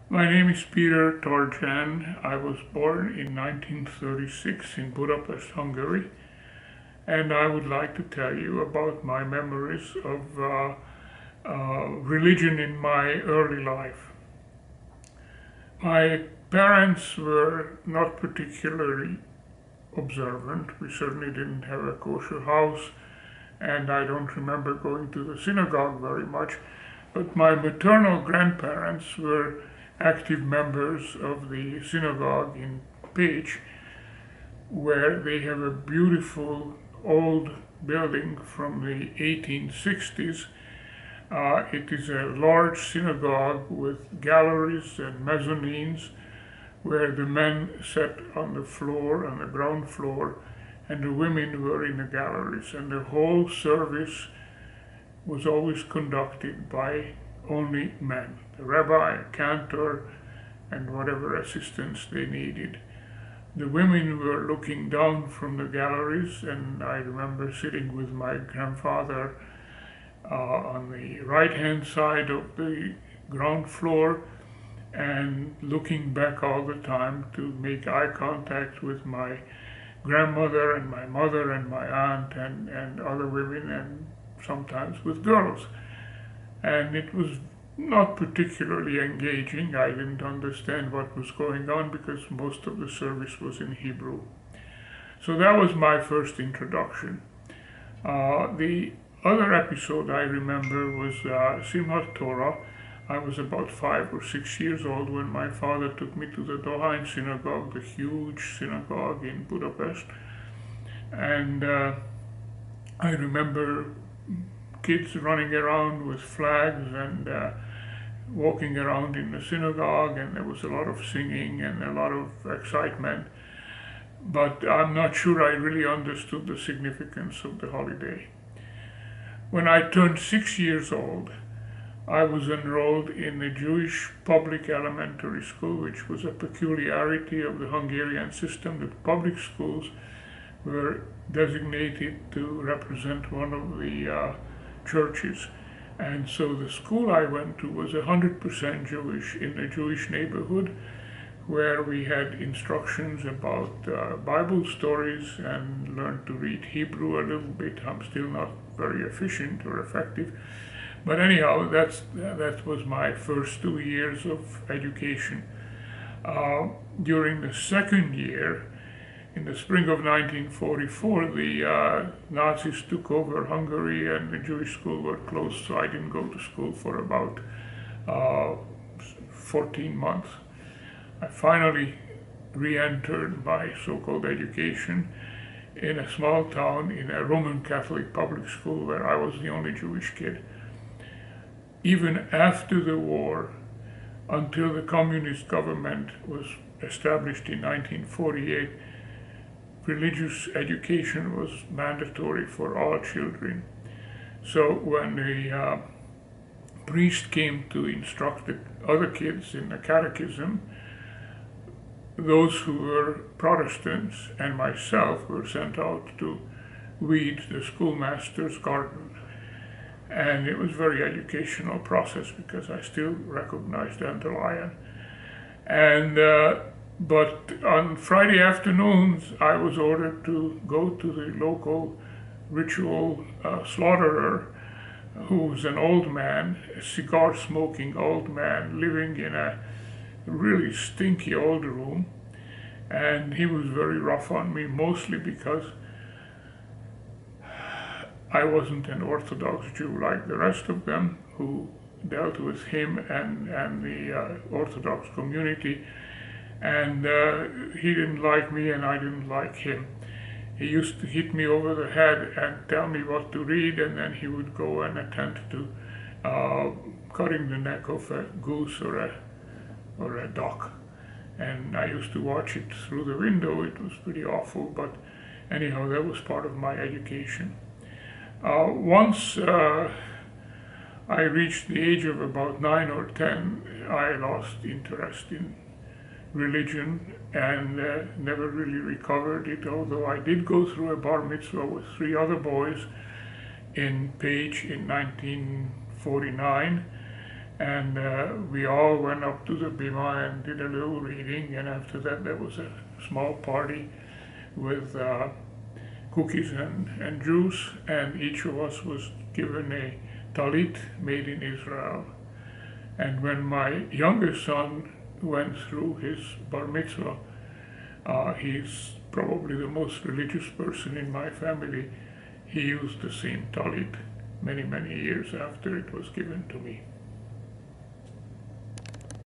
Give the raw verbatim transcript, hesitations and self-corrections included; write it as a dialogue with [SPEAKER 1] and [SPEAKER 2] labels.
[SPEAKER 1] My name is Peter Torjan. I was born in nineteen thirty-six in Budapest, Hungary, and I would like to tell you about my memories of uh, uh, religion in my early life. My parents were not particularly observant. We certainly didn't have a kosher house, and I don't remember going to the synagogue very much. But my maternal grandparents were active members of the synagogue in Pécs, where they have a beautiful old building from the eighteen sixties. Uh, it is a large synagogue with galleries and mezzanines where the men sat on the floor, on the ground floor, and the women were in the galleries. And the whole service was always conducted by only men, the rabbi, cantor, and whatever assistance they needed. The women were looking down from the galleries, and I remember sitting with my grandfather uh, on the right-hand side of the ground floor and looking back all the time to make eye contact with my grandmother and my mother and my aunt and, and other women and sometimes with girls. And it was not particularly engaging. I didn't understand what was going on because most of the service was in Hebrew. So that was my first introduction. Uh, the other episode I remember was uh, Simchat Torah. I was about five or six years old when my father took me to the Dohány synagogue, the huge synagogue in Budapest. And uh, I remember kids running around with flags and uh, walking around in the synagogue, and there was a lot of singing and a lot of excitement. But I'm not sure I really understood the significance of the holiday. When I turned six years old, I was enrolled in the Jewish public elementary school, which was a peculiarity of the Hungarian system. The public schools were designated to represent one of the uh, churches. And so the school I went to was one hundred percent Jewish in a Jewish neighborhood where we had instructions about uh, Bible stories and learned to read Hebrew a little bit. I'm still not very efficient or effective. But anyhow, that's, that was my first two years of education. Uh, during the second year, in the spring of nineteen forty-four, the uh, Nazis took over Hungary and the Jewish school were closed, so I didn't go to school for about uh, fourteen months. I finally re-entered my so-called education in a small town in a Roman Catholic public school where I was the only Jewish kid. Even after the war, until the communist government was established in nineteen forty-eight, religious education was mandatory for all children. So when the uh, priest came to instruct the other kids in the catechism, those who were Protestants and myself were sent out to weed the schoolmaster's garden. And it was a very educational process because I still recognized dandelion. And uh, but on Friday afternoons, I was ordered to go to the local ritual uh, slaughterer, who was an old man, a cigar-smoking old man living in a really stinky old room. And he was very rough on me, mostly because I wasn't an Orthodox Jew like the rest of them who dealt with him and, and the uh, Orthodox community. And uh, he didn't like me and I didn't like him. He used to hit me over the head and tell me what to read, and then he would go and attempt to uh, cutting the neck of a goose or a, or a duck. And I used to watch it through the window. It was pretty awful, but anyhow, that was part of my education. Uh, once uh, I reached the age of about nine or ten, I lost interest in religion and uh, never really recovered it, although I did go through a bar mitzvah with three other boys in Pécs in nineteen forty-nine, And uh, we all went up to the bima and did a little reading, and after that there was a small party with uh, cookies and, and juice, and each of us was given a talit made in Israel. And when my youngest son went through his bar mitzvah, uh, he's probably the most religious person in my family. He used the same talit many, many years after it was given to me.